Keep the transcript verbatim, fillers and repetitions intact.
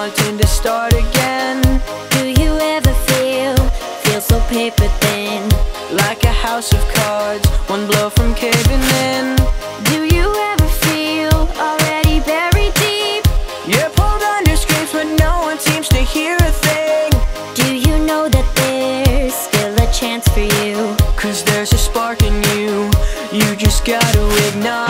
wanting to start again. Do you ever feel, feel so paper thin? Like a house of cards, one blow from caving in. Do you ever feel already buried deep? You're pulled under screams but no one seems to hear a thing. Do you know that there's still a chance for you? Cause there's a spark in you, you just gotta ignite.